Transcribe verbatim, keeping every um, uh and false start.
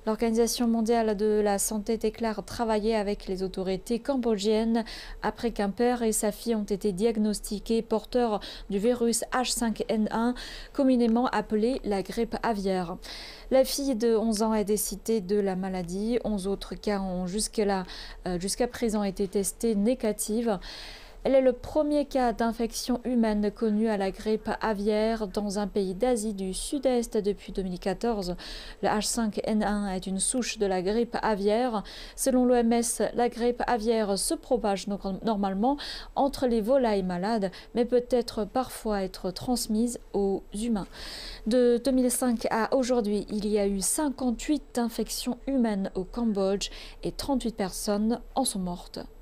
L'Organisation mondiale de la santé déclare travailler avec les autorités cambodgiennes après qu'un père et sa fille ont été diagnostiqués porteurs du virus H cinq N un, communément appelé la grippe aviaire. La fille de onze ans est décédée de la maladie. onze autres cas ont jusqu'à euh, jusqu'à présent été testés négatifs. Elle est le premier cas d'infection humaine connu à la grippe aviaire dans un pays d'Asie du Sud-Est depuis deux mille quatorze. Le H cinq N un est une souche de la grippe aviaire. Selon l'O M S, la grippe aviaire se propage normalement entre les volailles malades, mais peut être parfois être transmise aux humains. De deux mille cinq à aujourd'hui, il y a eu cinquante-huit infections humaines au Cambodge et trente-huit personnes en sont mortes.